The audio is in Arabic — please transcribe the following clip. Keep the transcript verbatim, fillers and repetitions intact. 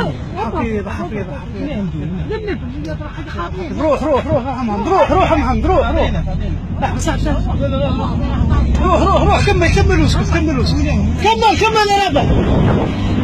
حفيظ حفيظ حفيظ روح روح روح يا محمد روح روح يا محمد روح روح روح روح روح كمل كمل واسكت كمل واسكت كمل كمل يا ربع